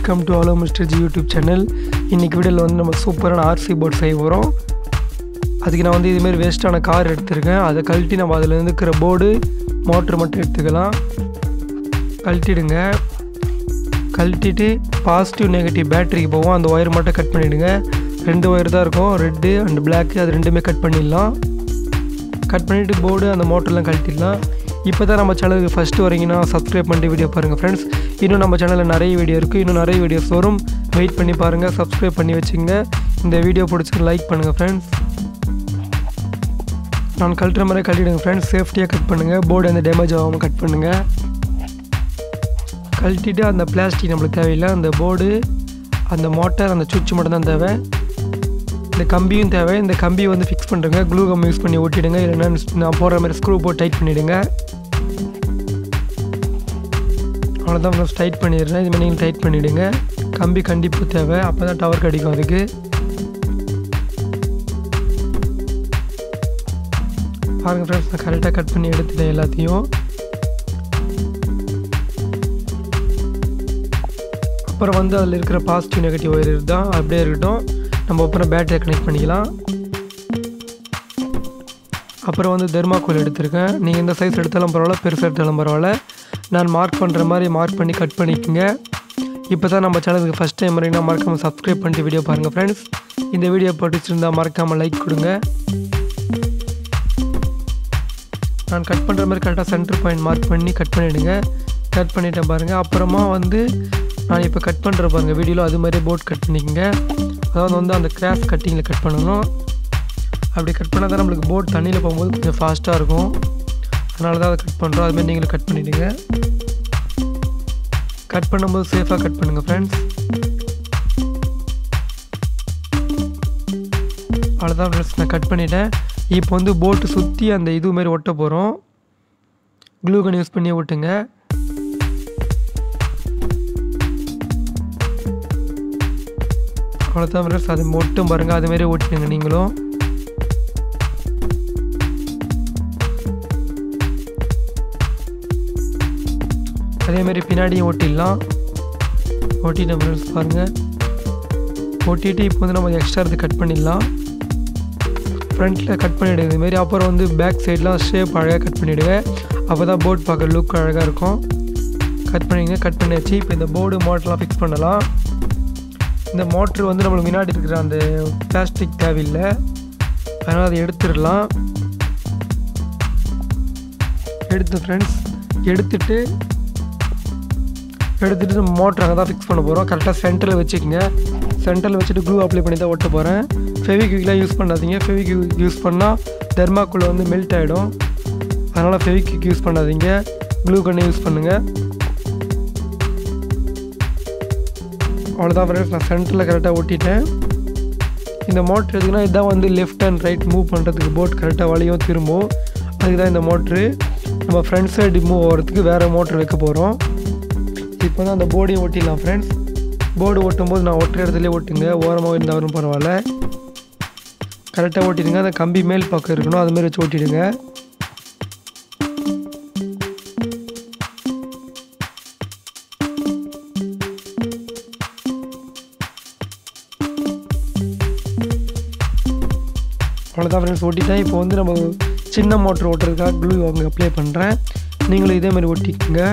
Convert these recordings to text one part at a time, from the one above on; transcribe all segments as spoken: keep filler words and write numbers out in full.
Welcome to hello mister G YouTube channel. இன்றைக்கி வீடியோவில் வந்து நம்ம சூப்பரான ஆர்சி போர்ட் செய்ய போகிறோம். அதுக்கு நான் வந்து இதுமாரி வேஸ்ட்டான கார் எடுத்திருக்கேன். அதை கழட்டி நம்ம அதில் இருக்கிற போர்டு மோட்ரு மட்டும் எடுத்துக்கலாம். கழட்டிடுங்க. கழட்டிட்டு பாசிட்டிவ் நெகட்டிவ் பேட்டரிக்கு போவோம். அந்த ஒயர் மட்டும் கட் பண்ணிவிடுங்க. ரெண்டு ஒயர் தான் இருக்கும், ரெட்டு அண்ட் பிளாக்கு. அது ரெண்டுமே கட் பண்ணிடலாம். கட் பண்ணிவிட்டு போர்டு அந்த மோட்டர்லாம் கழட்டிடலாம். இப்போ தான் நம்ம சேனலுக்கு ஃபஸ்ட்டு வரீங்கன்னா சப்ஸ்கிரைப் பண்ணிட்டு வீடியோ பாருங்கள் ஃப்ரெண்ட்ஸ். இன்னும் நம்ம சேனலில் நிறைய வீடியோ இருக்குது. இன்னும் நிறைய வீடியோஸ் வரும். வெயிட் பண்ணி பாருங்கள். சப்ஸ்கிரைப் பண்ணி வச்சுங்க. இந்த வீடியோ பிடிச்சி லைக் பண்ணுங்கள் ஃப்ரெண்ட்ஸ். நான் கழட்டுற மாதிரி கழட்டிடுங்க ஃப்ரெண்ட்ஸ். சேஃப்டியாக கட் பண்ணுங்கள். போர்டு எந்த டேமேஜ் ஆகாமல் கட் பண்ணுங்கள். கழட்டிட்டு அந்த பிளாஸ்டிக் நம்மளுக்கு தேவையில்லை. அந்த போர்டு, அந்த மோட்டார், அந்த சுவிட்ச் மட்டும் தான் தேவை. இந்த கம்பியும் தேவை. இந்த கம்பியை வந்து ஃபிக்ஸ் பண்ணுறங்க. க்ளூ கம் யூஸ் பண்ணி ஒட்டிடுங்க. இல்லைன்னா நான் போடுற மாதிரி ஸ்க்ரூ போட்டு டைட் பண்ணிவிடுங்க. அவ்வளோதான் ஃப்ரெண்ட்ஸ், டைட் பண்ணிடுறேன். இது மாதிரி நீங்கள் டைட் பண்ணிவிடுங்க. கம்பி கண்டிப்பாக தேவை, அப்போ தான் டவர் கிடைக்கும். அதுக்கு பாருங்கள் ஃப்ரெண்ட்ஸ், நான் கரெக்டாக கட் பண்ணி எடுத்துட்டேன் எல்லாத்தையும். அப்புறம் வந்து அதில் இருக்கிற பாசிட்டிவ் நெகட்டிவ் ஒயர் தான் அப்படியே இருக்கட்டும். நம்ம அப்புறம் பேட்டரியை கனெக்ட் பண்ணிக்கலாம். அப்புறம் வந்து தெர்மாக்கோல் எடுத்திருக்கேன். நீங்கள் எந்த சைஸ் எடுத்தாலும் பரவாயில்ல, பெருசாக எடுத்தாலும் பரவாயில்ல. நான் மார்க் பண்ணுற மாதிரி மார்க் பண்ணி கட் பண்ணிக்கோங்க. இப்போ தான் நம்ம சேனலுக்கு ஃபஸ்ட் டைம் வரீங்கன்னா மறக்காமல் சப்ஸ்கிரைப் பண்ணிட்டு வீடியோ பாருங்கள் ஃப்ரெண்ட்ஸ். இந்த வீடியோ பிடிச்சிருந்தால் மறக்காமல் லைக் கொடுங்க. நான் கட் பண்ணுற மாதிரி கரெக்டாக சென்டர் பாயிண்ட் மார்க் பண்ணி கட் பண்ணிவிடுங்க. கட் பண்ணிட்டேன் பாருங்கள். அப்புறமா வந்து நான் இப்போ கட் பண்ணுற பாருங்கள் வீடியோவில் அது மாதிரியே போர்ட் கட் பண்ணிக்கோங்க. அதாவது வந்து அந்த கிராஸ் கட்டிங்கில் கட் பண்ணணும். அப்படி கட் பண்ணால் தான் நம்மளுக்கு போர்ட் தண்ணியில் போகும்போது கொஞ்சம் ஃபாஸ்ட்டாக இருக்கும். அதனால தான் அதை கட் பண்ணுறோம். அதுமாதிரி நீங்களும் கட் பண்ணிவிடுங்க. கட் பண்ணும்போது சேஃபாக கட் பண்ணுங்கள் ஃப்ரெண்ட்ஸ். அவ்வளோதான் ஃப்ரெண்ட்ஸ், நான் கட் பண்ணிட்டேன். இப்போ வந்து போட்டு சுற்றி அந்த இது மாதிரி ஒட்ட போகிறோம். க்ளூ கன் யூஸ் பண்ணி ஒட்டுங்க. அவ்வளோதான் ஃப்ரெண்ட்ஸ், அது மட்டும் பாருங்கள். அதுமாரி ஓட்டிடுங்க நீங்களும். அதேமாரி பின்னாடியும் ஓட்டிடலாம். ஓட்டிட்டேன் ஃப்ரெண்ட்ஸ் பாருங்கள். ஓட்டிட்டு இப்போ வந்து நம்ம எக்ஸ்ட்ரா இருந்து கட் பண்ணிடலாம். ஃப்ரண்ட்டில் கட் பண்ணிவிடுங்க இதுமாரி. அப்புறம் வந்து பேக் சைட்லாம் ஷேப் அழகாக கட் பண்ணிவிடுங்க. அப்போ தான் போர்ட் பார்க்க லுக் அழகாக இருக்கும். கட் பண்ணிங்க. கட் பண்ணியாச்சு. இப்போ இந்த போர்டு மோட்டர்லாம் ஃபிக்ஸ் பண்ணலாம். இந்த மோட்ரு வந்து நம்மளுக்கு முன்னாடி இருக்கிற அந்த பிளாஸ்டிக் தேவையில்லை, அதனால் அதை எடுத்துடலாம். எடுத்து ஃப்ரெண்ட்ஸ் எடுத்துட்டு எடுத்துகிட்டு நம்ம மோட்ரு அங்கே தான் ஃபிக்ஸ் பண்ண போகிறோம். கரெக்டாக சென்டரில் வச்சுக்கோங்க. சென்டரில் வச்சுட்டு க்ளூ அப்ளை பண்ணி தான் ஒட்ட போகிறேன். ஃபெவிக்விக்லாம் யூஸ் பண்ணாதீங்க. ஃபெவிக்விக் யூஸ் பண்ணால் தெர்மாக்குள்ளே வந்து மெல்ட் ஆகிடும். அதனால் ஃபெவிக்விக் யூஸ் பண்ணாதீங்க. க்ளூ கன்னை யூஸ் பண்ணுங்கள். அவ்வளோதான் ஃப்ரெண்ட்ஸ், நான் சென்டரில் கரெக்டாக ஒட்டிட்டேன். இந்த மோட்ரு எதுக்குன்னா இதுதான் வந்து லெஃப்ட் அண்ட் ரைட் மூவ் பண்ணுறதுக்கு போட் கரெக்டாக வழியும் திரும்பும். அதுக்கு தான் இந்த மோட்ரு. நம்ம ஃப்ரண்ட் சைடு மூவ் ஆகிறதுக்கு வேறு மோட்ரு வைக்க போகிறோம். இப்போ வந்து அந்த போர்டையும் ஒட்டிடலாம் ஃப்ரெண்ட்ஸ். போர்டு ஓட்டும்போது நான் ஒட்டுற இடத்துலேயே ஓட்டுங்க. ஓரமாக இருந்தாலும் பரவாயில்ல, கரெக்டாக ஓட்டிடுங்க. அந்த கம்பி மேல் பக்கம் இருக்கணும், அதுமாரி வச்சு ஓட்டிடுங்க. அவ்வளோதான் ஃப்ரெண்ட்ஸ், ஓட்டிட்டேன். இப்போ வந்து நம்ம சின்ன மோட்டர் ஓட்டுறதுக்காக க்ளூ அவங்க அப்ளை பண்ணுறேன். நீங்களும் இதேமாதிரி ஒட்டிக்கோங்க.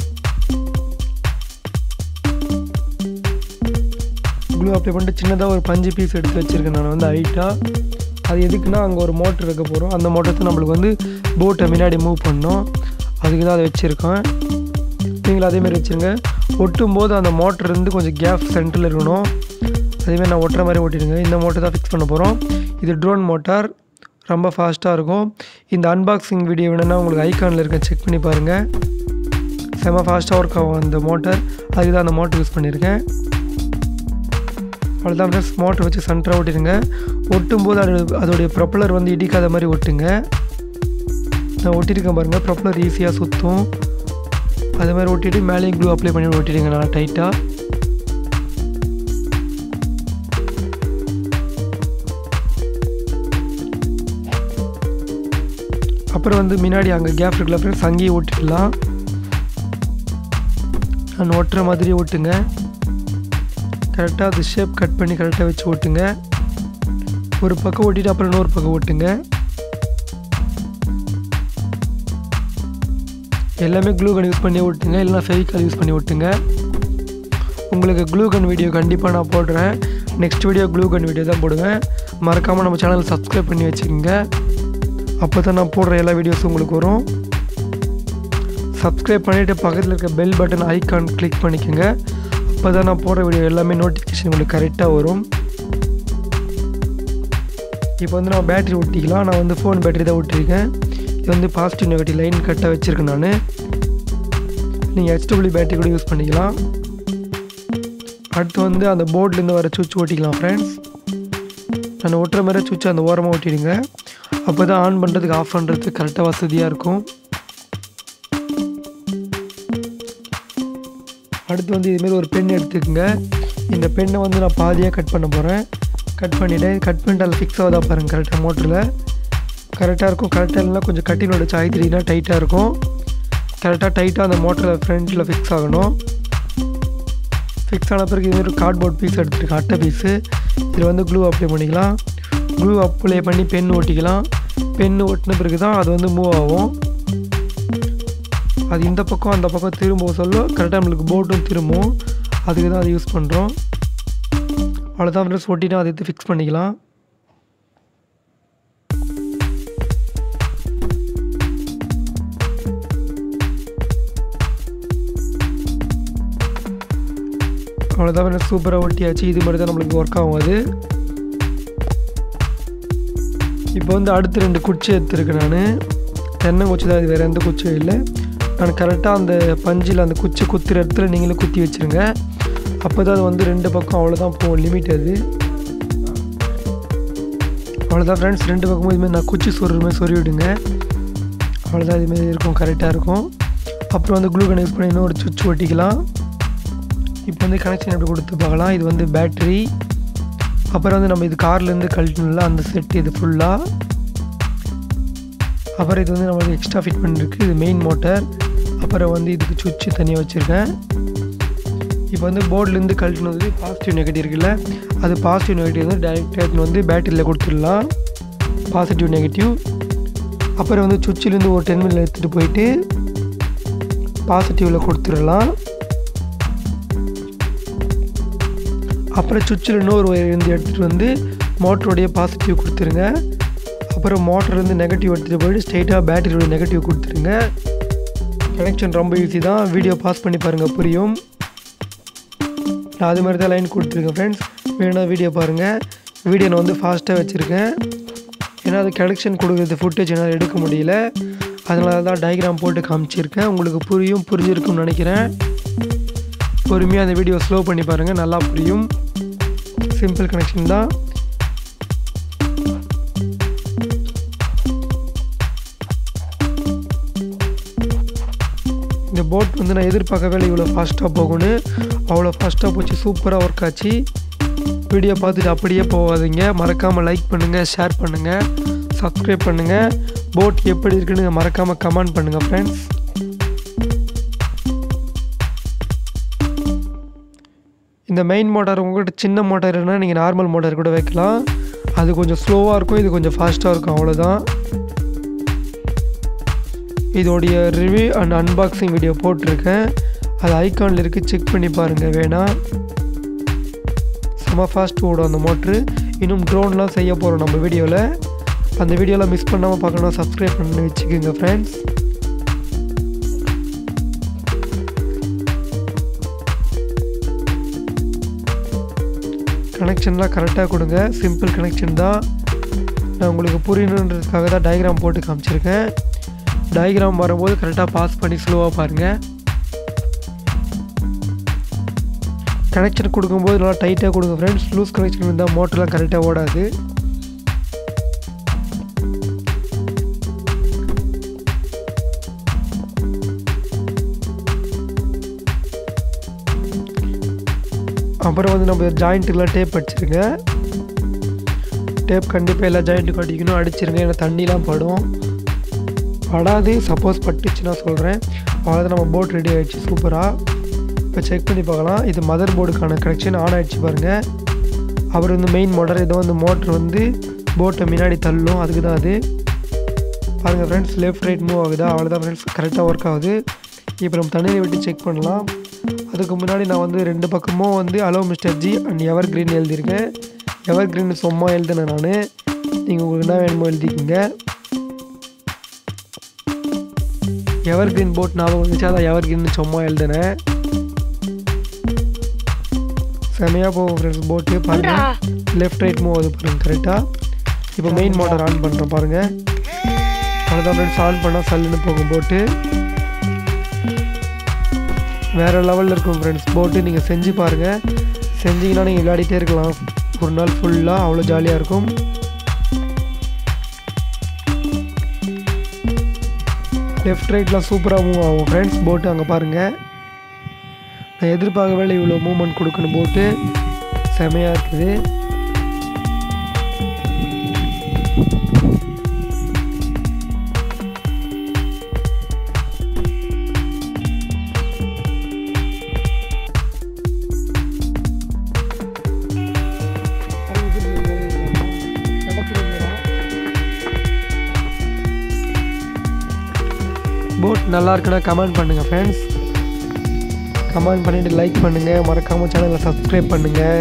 க்ளூ அப்ளை பண்ணிட்டு சின்னதாக ஒரு பஞ்சு பீஸ் எடுத்து வச்சுருக்கேன் நான் வந்து ஹைட்டாக. அது எதுக்குன்னா அங்கே ஒரு மோட்ரு வைக்க போகிறோம். அந்த மோட்டருக்கு நம்மளுக்கு வந்து போட்டை முன்னாடி மூவ் பண்ணோம். அதுக்கு தான் அதை வச்சுருக்கேன். நீங்களும் அதேமாதிரி வச்சுருங்க. ஒட்டும்போது அந்த மோட்டர் இருந்து கொஞ்சம் கேப் சென்டரில் இருக்கணும். அதேமாதிரி நான் ஒட்டுற மாதிரி ஓட்டிடுங்க. இந்த மோட்டர் தான் ஃபிக்ஸ் பண்ண போகிறோம். இது ட்ரோன் மோட்டார், ரொம்ப ஃபாஸ்ட்டாக இருக்கும். இந்த அன்பாக்சிங் வீடியோ வேணுன்னா உங்களுக்கு ஐக்கானில் இருக்க செக் பண்ணி பாருங்கள். செம்ம ஃபாஸ்ட்டாக ஒர்க் ஆகும் அந்த மோட்டார். அதுக்கு தான் அந்த மோட்டர் யூஸ் பண்ணியிருக்கேன். அவ்வளோதான் ஃப்ரெண்ட்ஸ், மோட்டர் வச்சு சென்டராக ஓட்டிடுங்க. ஒட்டும்போது அது அதோடைய ப்ரொப்பலர் வந்து இடிக்காத மாதிரி ஒட்டுங்க. நான் ஒட்டியிருக்கேன் பாருங்கள், ப்ரொப்பலர் ஈஸியாக சுற்றும். அது மாதிரி ஒட்டிட்டு மேலேயும் க்ளூ அப்ளை பண்ணி ஒட்டிடுங்க நல்லா டைட்டாக. அப்புறம் வந்து முன்னாடி அங்கே கேப் இருக்குல்ல ஃப்ரெண்ட்ஸ், அங்கேயே ஓட்டிடலாம். நான் ஓட்டுற மாதிரி ஓட்டுங்க. கரெக்டாக அது ஷேப் கட் பண்ணி கரெக்டாக வச்சு ஓட்டுங்க. ஒரு பக்கம் ஓட்டிட்டு அப்புறம் இன்னொரு பக்கம் ஓட்டுங்க. எல்லாமே க்ளூ கன் யூஸ் பண்ணி ஓட்டுங்க, இல்லைனா ஃபெவிகால் யூஸ் பண்ணி ஓட்டுங்க. உங்களுக்கு க்ளூ கன் வீடியோ கண்டிப்பாக நான் போடுறேன். Next video glue gun video தான் போடுவேன். மறக்காமல் நம்ம சேனல் சப்ஸ்கிரைப் பண்ணி வச்சுக்கோங்க. அப்போ தான் நான் போடுற எல்லா வீடியோஸும் உங்களுக்கு வரும். சப்ஸ்கிரைப் பண்ணிவிட்டு பக்கத்தில் இருக்க பெல் பட்டன் ஐக்கான் கிளிக் பண்ணிக்கோங்க. அப்போ தான் நான் போடுற வீடியோ எல்லாமே நோட்டிஃபிகேஷன் உங்களுக்கு கரெக்டாக வரும். இப்போ வந்து நான் பேட்டரி ஒட்டிக்கலாம். நான் வந்து ஃபோன் பேட்டரி தான் ஒட்டியிருக்கேன். இது வந்து பாசிட்டிவ் நெகட்டிவ் லைன் கட்டாக வச்சுருக்கேன் நான். நீங்கள் ஹெச்டபிள்யூ பேட்டரி கூட யூஸ் பண்ணிக்கலாம். அடுத்து வந்து அந்த போர்ட்லேருந்து வர சுவிட்ச் ஓட்டிக்கலாம் ஃப்ரெண்ட்ஸ். நான் ஒட்டுற மாதிரி சுவிட்ச் அந்த ஓரமாக ஓட்டிடுங்க. அப்போ தான் ஆன் பண்ணுறதுக்கு ஆஃப் பண்ணுறதுக்கு கரெக்டாக வசதியாக இருக்கும். அடுத்து வந்து இதுமாரி ஒரு பென் எடுத்துக்கோங்க. இந்த பெண்ணை வந்து நான் பாதியாக கட் பண்ண போகிறேன். கட் பண்ணிவிட்டேன். கட் பண்ணிட்டு அதில் ஃபிக்ஸ் ஆகுதா பாருங்கள் கரெக்டாக மோட்டரில். கரெக்டாக இருக்கும். கரெக்டாக இல்லைனா கொஞ்சம் கட்டினோட சாய்த்திரினா டைட்டாக இருக்கும். கரெக்டாக டைட்டாக அந்த மோட்டரில் ஃப்ரண்ட்டில் ஃபிக்ஸ் ஆகணும். ஃபிக்ஸ் ஆன பிறகு இதுமாரி கார்ட்போர்ட் பீஸ் எடுத்துருக்கேன், அட்டை பீஸு. இதில் வந்து க்ளூ அப்ளை பண்ணிக்கலாம். க்ளூ அப்ளை பண்ணி பென் ஓட்டிக்கலாம். பென் ஒட்டின பிறகு தான் அது வந்து மூவ் ஆகும். அது இந்த பக்கம் அந்த பக்கம் திரும்ப சொல்ல கரெக்டாக நம்மளுக்கு போர்டும் திரும்பும். அதுக்கு தான் அதை யூஸ் பண்ணுறோம். அவ்வளோதான் ஃப்ரெண்ட்ஸ், ஒட்டினா அதை எடுத்து ஃபிக்ஸ் பண்ணிக்கலாம். அவ்வளோதான் ஃப்ரெண்ட்ஸ், சூப்பராக ஒட்டியாச்சு. இது மாதிரி தான் நம்மளுக்கு ஒர்க் ஆகும் அது. இப்போ வந்து அடுத்து ரெண்டு குச்சி எடுத்துருக்கேன் நான். தென்னை குச்சி தான், இது வேறு எந்த குச்சியும் இல்லை. நான் கரெக்டாக அந்த பஞ்சில் அந்த குச்சி குத்துற இடத்துல நீங்களும் குத்தி வச்சுருங்க. அப்போ தான் அது வந்து ரெண்டு பக்கம் அவ்வளோதான் போகும், லிமிட் அது. அவ்வளோதான் ஃப்ரெண்ட்ஸ், ரெண்டு பக்கமும் இதுமாதிரி நான் குச்சி சொருகிற மாதிரி சொறி விடுங்க. அவ்வளோதான், இதுமாரி இருக்கும், கரெக்டாக இருக்கும். அப்புறம் வந்து க்ளூ கன் யூஸ் பண்ணி இன்னொரு சுவிட்ச் ஒட்டிக்கலாம். இப்போ வந்து கனெக்ஷன் எப்படி கொடுத்து பார்க்கலாம். இது வந்து பேட்ரி. அப்புறம் வந்து நம்ம இது கார்லேருந்து கழட்டணும்ல அந்த செட், இது ஃபுல்லாக. அப்புறம் இது வந்து நம்மளுக்கு எக்ஸ்ட்ரா ஃபிட் பண்ணிருக்கு, இது மெயின் மோட்டர். அப்புறம் வந்து இதுக்கு சுவிட்சு தனியாக வச்சுருக்கேன். இப்போ வந்து போர்ட்லேருந்து கழட்டினது பாசிட்டிவ் நெகட்டிவ் இருக்குல்ல, அது பாசிட்டிவ் நெகட்டிவ் வந்து டைரெக்டாக வந்து பேட்டரியில் கொடுத்துடலாம், பாசிட்டிவ் நெகட்டிவ். அப்புறம் வந்து சுவிட்சிலேருந்து ஒரு டென் மினிட் எடுத்துகிட்டு போயிட்டு பாசிட்டிவில் கொடுத்துடலாம். அப்புறம் சுவிட்சில் இன்னொரு ஒயர் வந்து எடுத்துகிட்டு வந்து மோட்டருடைய பாசிட்டிவ் கொடுத்துருங்க. அப்புறம் மோட்டர்லேருந்து நெகட்டிவ் எடுத்துகிட்டு போய்ட்டு ஸ்ட்ரெயிட்டாக பேட்டரியோட நெகட்டிவ் கொடுத்துருங்க. கனெக்ஷன் ரொம்ப ஈஸி தான், வீடியோ பாஸ் பண்ணி பாருங்கள் புரியும். நான் அது மாதிரி தான் லைன் கொடுத்துருக்கேன் ஃப்ரெண்ட்ஸ். வேணும்னா வீடியோ பாருங்கள். வீடியோ நான் வந்து ஃபாஸ்ட்டாக வச்சுருக்கேன், ஏன்னா அது கனெக்ஷன் கொடுக்குறது ஃபுட்டேஜ் என்னால் எடுக்க முடியல. அதனால தான் டயக்ராம் போட்டு காமிச்சிருக்கேன். உங்களுக்கு புரியும், புரிஞ்சிருக்கும்னு நினைக்கிறேன். பொறுமையாக அந்த வீடியோ ஸ்லோ பண்ணி பாருங்கள், நல்லா புரியும். சிம்பிள் கனெக்ஷன் தான். இந்த போட் வந்து நான் எதிர்பார்க்கவே இவ்வளோ ஃபாஸ்ட்டாக போகணும்னு. அவ்வளோ ஃபாஸ்ட்டாக போச்சு, சூப்பராக ஒர்க் ஆச்சு. வீடியோ பார்த்துட்டு அப்படியே போகாதீங்க. மறக்காமல் லைக் பண்ணுங்கள், ஷேர் பண்ணுங்கள், சப்ஸ்கிரைப் பண்ணுங்கள். போட் எப்படி இருக்குன்னு மறக்காமல் கமெண்ட் பண்ணுங்கள் ஃப்ரெண்ட்ஸ். இந்த மெயின் மோட்டார் உங்கள்கிட்ட சின்ன மோட்டார்னா நீங்கள் நார்மல் மோட்டார் கூட வைக்கலாம். அது கொஞ்சம் ஸ்லோவாக இருக்கும், இது கொஞ்சம் ஃபாஸ்ட்டாக இருக்கும், அவ்வளோதான். இதோடைய ரிவ்யூ அண்ட் அன்பாக்சிங் வீடியோ போட்டிருக்கேன், அது ஐக்கானில் இருக்குது, செக் பண்ணி பாருங்கள் வேணாம். செம்ம ஃபாஸ்ட் ஓடும் அந்த மோட்ரு. இன்னும் ட்ரோன்லாம் செய்ய போகிறோம் நம்ம வீடியோவில். அந்த வீடியோவில் மிஸ் பண்ணாமல் பார்க்கணும், சப்ஸ்கிரைப் பண்ணி வச்சுக்கோங்க ஃப்ரெண்ட்ஸ். கனெக்ஷன்லாம் கரெக்டாக கொடுங்க, சிம்பிள் கனெக்ஷன் தான். நான் உங்களுக்கு புரியணுன்றதுக்காக தான் டயக்ராம் போட்டு காமிச்சிருக்கேன். டயக்ராம் வரும்போது கரெக்டாக பாஸ் பண்ணி ஸ்லோவாக பாருங்கள். கனெக்ஷன் கொடுக்கும்போது நல்லா டைட்டாக கொடுங்க ஃப்ரெண்ட்ஸ். லூஸ் கனெக்ஷன் இருந்தால் மோட்டர்லாம் கரெக்டாக ஓடாது. அப்புறம் வந்து நம்ம ஜாயிண்ட்டுக்கெலாம் டேப் அடிச்சிருங்க. டேப் கண்டிப்பாக எல்லா ஜாயிண்ட்டுக்கும் அடிக்கணும், அடிச்சிருங்க, ஏன்னா தண்ணிலாம் படும். படாது, சப்போஸ் பட்டுச்சுன்னா சொல்கிறேன். அவ்வளோதான், நம்ம போட் ரெடி ஆகிடுச்சு சூப்பராக. இப்போ செக் பண்ணி பார்க்கலாம். இது மதர் போர்டுக்கான கனெக்ஷன் ஆன் ஆகிடுச்சு பாருங்கள். அவர் வந்து மெயின் மோட்டர், ஏதோ வந்து மோட்ரு வந்து போட்டை முன்னாடி தள்ளும், அதுக்கு தான் அது. பாருங்கள் ஃப்ரெண்ட்ஸ், லெஃப்ட் ரைட் மூவ் ஆகுதா, அவ்வளோதான் ஃப்ரெண்ட்ஸ், கரெக்டாக ஒர்க் ஆகுது. இப்போ நம்ம தண்ணியை விட்டு செக் பண்ணலாம். அதுக்கு முன்னாடி நான் வந்து ரெண்டு பக்கமும் வந்து hello mister G and evergreen எழுதியிருக்கேன். எவர் கிரீன் சும்மா எழுதுனேன் நான், நீங்கள் உங்களுக்கு என்ன வேணுமோ எழுதிக்கிங்க. எவர் கிரீன் போட் ஞாபகம் வந்துச்சு, அதான் எவர் கிரீன் சும்மா எழுதுனேன். செமையாக போகும் ஃப்ரெண்ட்ஸ் போட்டு. பாருங்கள் லெஃப்ட் ரைட் மூவ் ஆகுது பாருங்கள் கரெக்டாக. இப்போ மெயின் மோட்டர் ஆன் பண்ணுறோம் பாருங்கள். அவ்வளோதான் ஃப்ரெண்ட்ஸ், ஆன் பண்ணால் சல்லுன்னு போகும் போட்டு. வேறு லெவலில் இருக்கும் ஃப்ரெண்ட்ஸ் போட்டு. நீங்கள் செஞ்சு பாருங்கள், செஞ்சிங்கன்னா நீங்கள் விளையாடிட்டே இருக்கலாம் ஒரு நாள் ஃபுல்லாக, அவ்வளோ ஜாலியாக இருக்கும். லெஃப்ட் ரைட்லாம் சூப்பராக மூவ் ஆகும் ஃப்ரெண்ட்ஸ் போட்டு. அங்கே பாருங்கள், நான் எதிர்பார்க்கவே இல்லை இவ்வளோ மூவ்மெண்ட் கொடுக்கணும் போட்டு. செமையாக இருக்குது. போட் நல்லா இருக்குன்னா கமெண்ட் பண்ணுங்கள் ஃப்ரெண்ட்ஸ். கமெண்ட் பண்ணிவிட்டு லைக் பண்ணுங்கள், மறக்காமல் சேனலை சப்ஸ்கிரைப் பண்ணுங்கள்.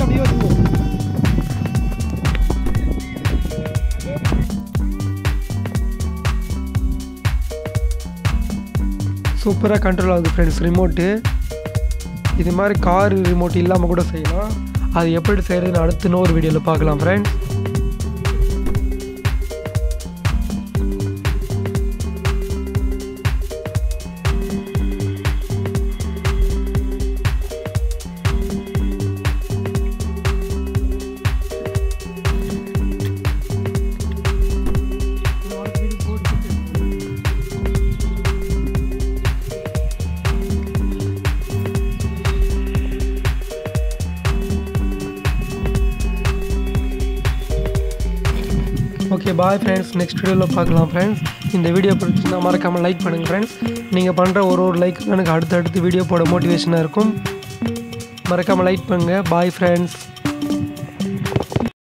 சூப்பராக கண்ட்ரோல் ஆகுது ஃப்ரெண்ட்ஸ் ரிமோட்டு. இது மாதிரி கார் ரிமோட் இல்லாமல் கூட செய்யலாம். அது எப்படி செய்கிறதுன்னு அடுத்த இன்னொரு வீடியோவில் பார்க்கலாம் friends. Okay bye friends, next வீடியோவில் பார்க்கலாம் ஃப்ரெண்ட்ஸ். இந்த வீடியோ பிடிச்சிருந்தா மறக்காமல் லைக் பண்ணுங்கள் ஃப்ரெண்ட்ஸ். நீங்கள் பண்ணுற ஒரு ஒரு லைக் எனக்கு அடுத்தடுத்து வீடியோ போட மோட்டிவேஷனாக இருக்கும். மறக்காமல் லைக் பண்ணுங்கள். Bye friends.